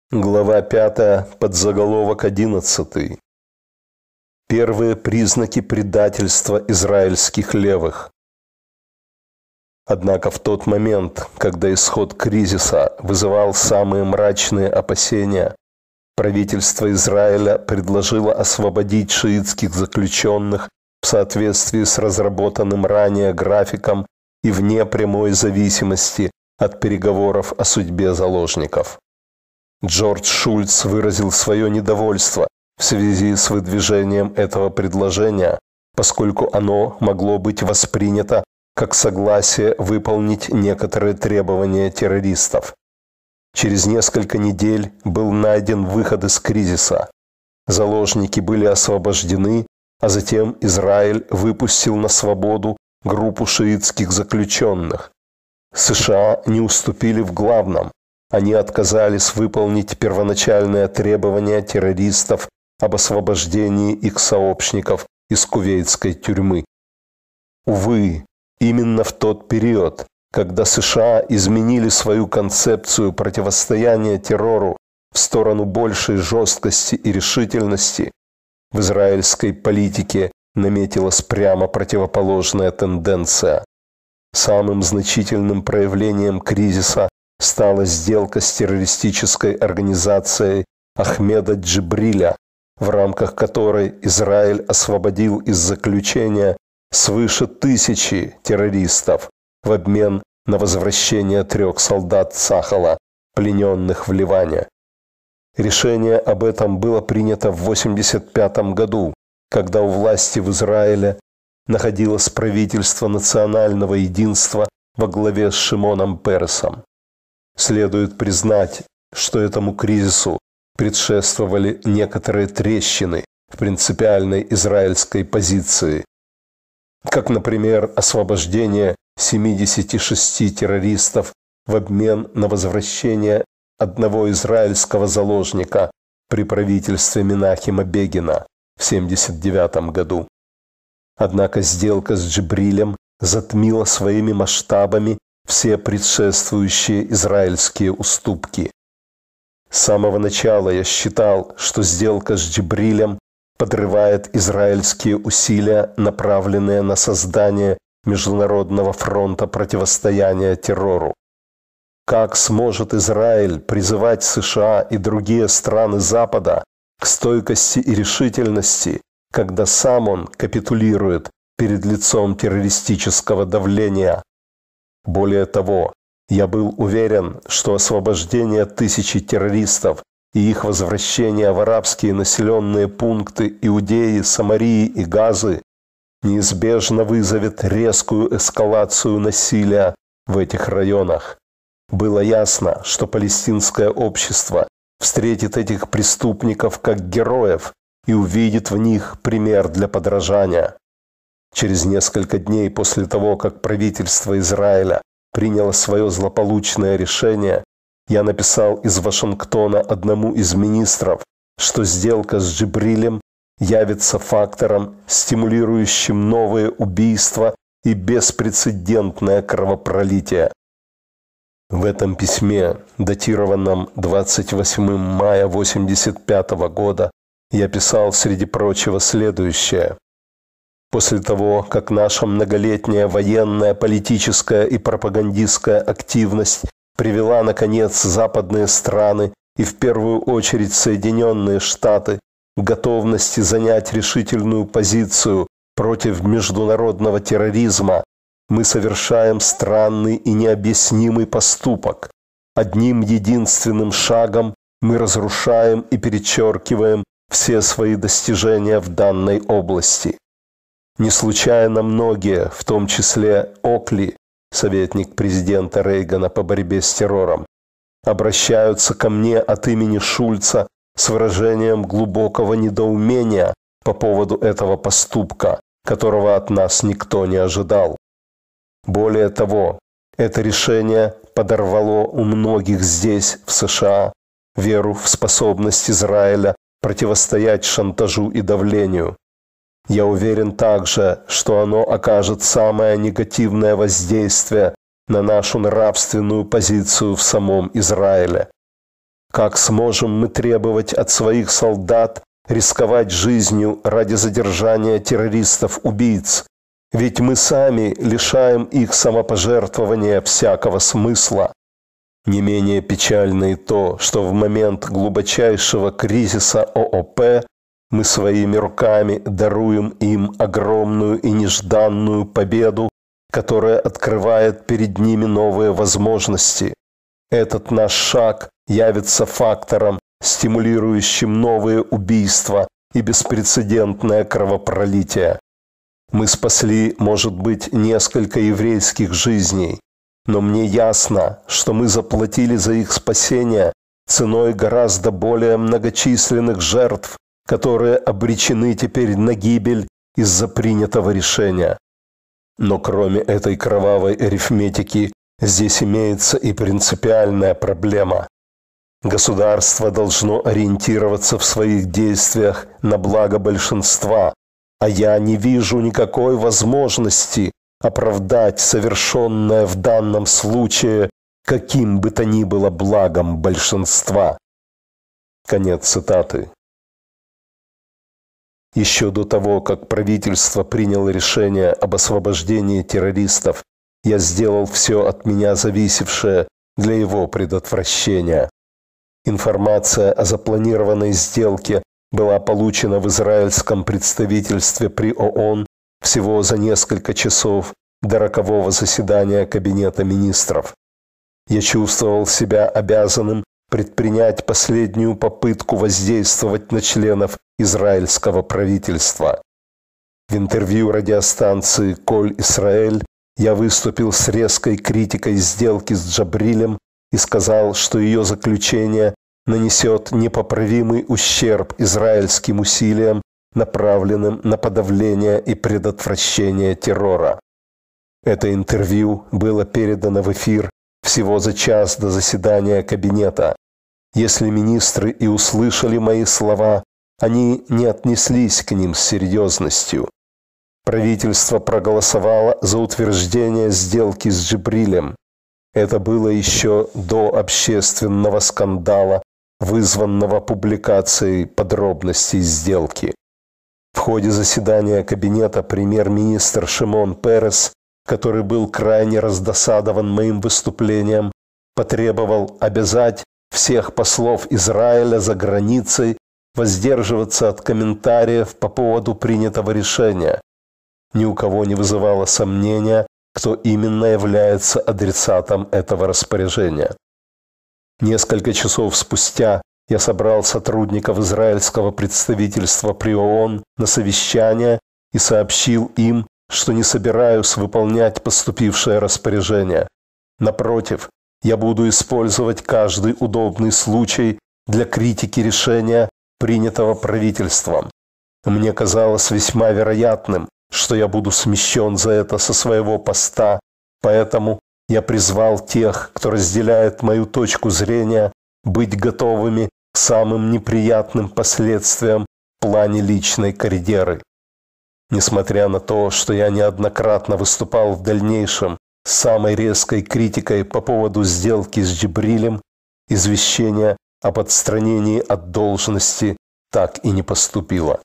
Глава 5, подзаголовок 11. Первые признаки предательства израильских левых. Однако в тот момент, когда исход кризиса вызывал самые мрачные опасения, правительство Израиля предложило освободить шиитских заключенных в соответствии с разработанным ранее графиком и вне прямой зависимости от переговоров о судьбе заложников. Джордж Шульц выразил свое недовольство в связи с выдвижением этого предложения, поскольку оно могло быть воспринято как согласие выполнить некоторые требования террористов. Через несколько недель был найден выход из кризиса. Заложники были освобождены, а затем Израиль выпустил на свободу группу шиитских заключенных. США не уступили в главном. Они отказались выполнить первоначальное требование террористов об освобождении их сообщников из кувейтской тюрьмы. Увы, именно в тот период, когда США изменили свою концепцию противостояния террору в сторону большей жесткости и решительности, в израильской политике наметилась прямо противоположная тенденция. Самым значительным проявлением кризиса стала сделка с террористической организацией Ахмеда Джибриля, в рамках которой Израиль освободил из заключения свыше 1000 террористов в обмен на возвращение 3 солдат Цахала, плененных в Ливане. Решение об этом было принято в 1985 году, когда у власти в Израиле находилось правительство национального единства во главе с Шимоном Пересом. Следует признать, что этому кризису предшествовали некоторые трещины в принципиальной израильской позиции, как, например, освобождение 76 террористов в обмен на возвращение одного израильского заложника при правительстве Менахема Бегина в 1979 году. Однако сделка с Джибрилем затмила своими масштабами все предшествующие израильские уступки. С самого начала я считал, что сделка с Джибрилем подрывает израильские усилия, направленные на создание международного фронта противостояния террору. Как сможет Израиль призывать США и другие страны Запада к стойкости и решительности, когда сам он капитулирует перед лицом террористического давления? Более того, я был уверен, что освобождение 1000 террористов и их возвращение в арабские населенные пункты Иудеи, Самарии и Газы неизбежно вызовет резкую эскалацию насилия в этих районах. Было ясно, что палестинское общество встретит этих преступников как героев и увидит в них пример для подражания. Через несколько дней после того, как правительство Израиля приняло свое злополучное решение, я написал из Вашингтона одному из министров, что сделка с Джибрилем явится фактором, стимулирующим новые убийства и беспрецедентное кровопролитие. В этом письме, датированном 28 мая 1985 года, я писал, среди прочего, следующее. После того, как наша многолетняя военная, политическая и пропагандистская активность привела, наконец, западные страны и в первую очередь Соединенные Штаты к готовности занять решительную позицию против международного терроризма, мы совершаем странный и необъяснимый поступок. Одним единственным шагом мы разрушаем и перечеркиваем все свои достижения в данной области. Не случайно многие, в том числе Окли, советник президента Рейгана по борьбе с террором, обращаются ко мне от имени Шульца с выражением глубокого недоумения по поводу этого поступка, которого от нас никто не ожидал. Более того, это решение подорвало у многих здесь, в США, веру в способность Израиля противостоять шантажу и давлению. Я уверен также, что оно окажет самое негативное воздействие на нашу нравственную позицию в самом Израиле. Как сможем мы требовать от своих солдат рисковать жизнью ради задержания террористов-убийц? Ведь мы сами лишаем их самопожертвования всякого смысла. Не менее печально и то, что в момент глубочайшего кризиса ООП мы своими руками даруем им огромную и нежданную победу, которая открывает перед ними новые возможности. Этот наш шаг явится фактором, стимулирующим новые убийства и беспрецедентное кровопролитие. Мы спасли, может быть, несколько еврейских жизней, но мне ясно, что мы заплатили за их спасение ценой гораздо более многочисленных жертв, которые обречены теперь на гибель из-за принятого решения. Но кроме этой кровавой арифметики, здесь имеется и принципиальная проблема. Государство должно ориентироваться в своих действиях на благо большинства, а я не вижу никакой возможности оправдать совершенное в данном случае каким бы то ни было благом большинства. Конец цитаты. Еще до того, как правительство приняло решение об освобождении террористов, я сделал все от меня зависевшее для его предотвращения. Информация о запланированной сделке была получена в израильском представительстве при ООН всего за несколько часов до рокового заседания Кабинета министров. Я чувствовал себя обязанным предпринять последнюю попытку воздействовать на членов израильского правительства. В интервью радиостанции «Коль Исраэль» я выступил с резкой критикой сделки с Джабрилем и сказал, что ее заключение нанесет непоправимый ущерб израильским усилиям, направленным на подавление и предотвращение террора. Это интервью было передано в эфир всего за час до заседания Кабинета. Если министры и услышали мои слова, они не отнеслись к ним с серьезностью. Правительство проголосовало за утверждение сделки с Джабрилем. Это было еще до общественного скандала, вызванного публикацией подробностей сделки. В ходе заседания Кабинета премьер-министр Шимон Перес, который был крайне раздосадован моим выступлением, потребовал обязать всех послов Израиля за границей воздерживаться от комментариев по поводу принятого решения. Ни у кого не вызывало сомнения, кто именно является адресатом этого распоряжения. Несколько часов спустя я собрал сотрудников израильского представительства при ООН на совещание и сообщил им, что не собираюсь выполнять поступившее распоряжение. Напротив, я буду использовать каждый удобный случай для критики решения, принятого правительством. Мне казалось весьма вероятным, что я буду смещен за это со своего поста, поэтому я призвал тех, кто разделяет мою точку зрения, быть готовыми к самым неприятным последствиям в плане личной карьеры. Несмотря на то, что я неоднократно выступал в дальнейшем с самой резкой критикой по поводу сделки с Джабрилем, извещение об отстранении от должности так и не поступило.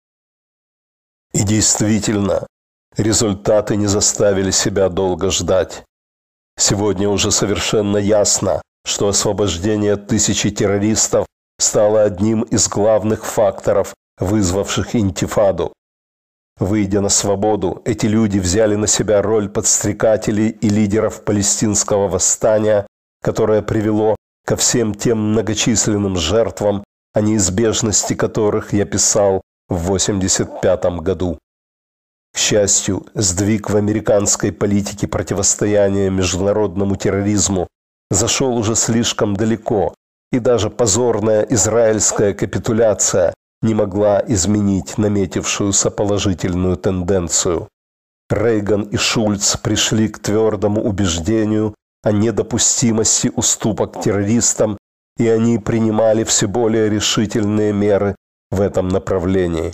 И действительно, результаты не заставили себя долго ждать. Сегодня уже совершенно ясно, что освобождение тысячи террористов стало одним из главных факторов, вызвавших интифаду. Выйдя на свободу, эти люди взяли на себя роль подстрекателей и лидеров палестинского восстания, которое привело ко всем тем многочисленным жертвам, о неизбежности которых я писал в 1985 году. К счастью, сдвиг в американской политике противостояния международному терроризму зашел уже слишком далеко, и даже позорная израильская капитуляция не могла изменить наметившуюся положительную тенденцию. Рейган и Шульц пришли к твердому убеждению о недопустимости уступок террористам, и они принимали все более решительные меры в этом направлении.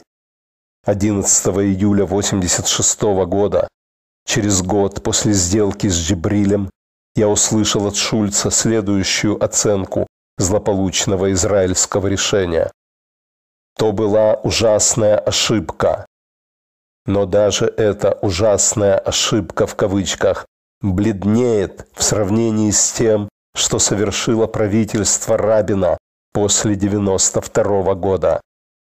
11 июля 1986 года, через год после сделки с Джабрилем, я услышал от Шульца следующую оценку злополучного израильского решения. То была ужасная ошибка. Но даже эта ужасная ошибка в кавычках бледнеет в сравнении с тем, что совершило правительство Рабина после 1992 года.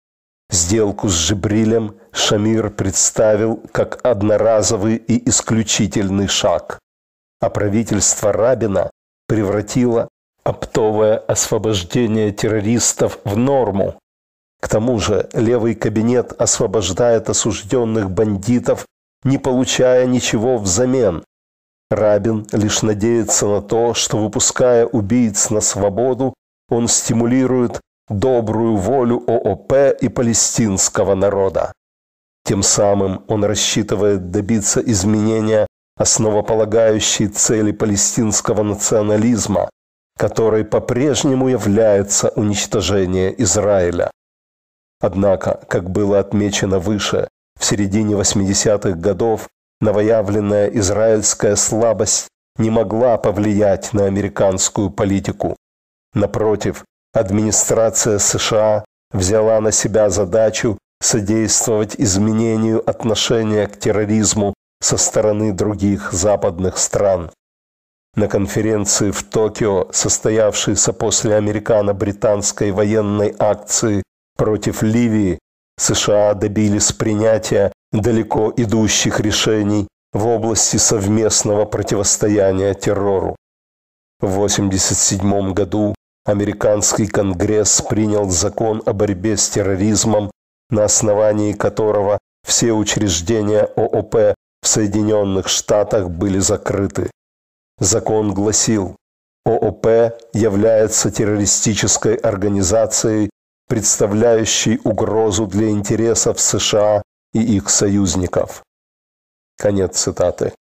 Сделку с Джибрилем Шамир представил как одноразовый и исключительный шаг, а правительство Рабина превратило оптовое освобождение террористов в норму. К тому же левый кабинет освобождает осужденных бандитов, не получая ничего взамен. Рабин лишь надеется на то, что, выпуская убийц на свободу, он стимулирует добрую волю ООП и палестинского народа. Тем самым он рассчитывает добиться изменения основополагающей цели палестинского национализма, которой по-прежнему является уничтожение Израиля. Однако, как было отмечено выше, в середине 80-х годов новоявленная израильская слабость не могла повлиять на американскую политику. Напротив, администрация США взяла на себя задачу содействовать изменению отношения к терроризму со стороны других западных стран. На конференции в Токио, состоявшейся после американо-британской военной акции против Ливии, США добились принятия далеко идущих решений в области совместного противостояния террору. В 1987 году американский Конгресс принял закон о борьбе с терроризмом, на основании которого все учреждения ООП в Соединенных Штатах были закрыты. Закон гласил: ООП является террористической организацией, представляющей угрозу для интересов США и их союзников. Конец цитаты.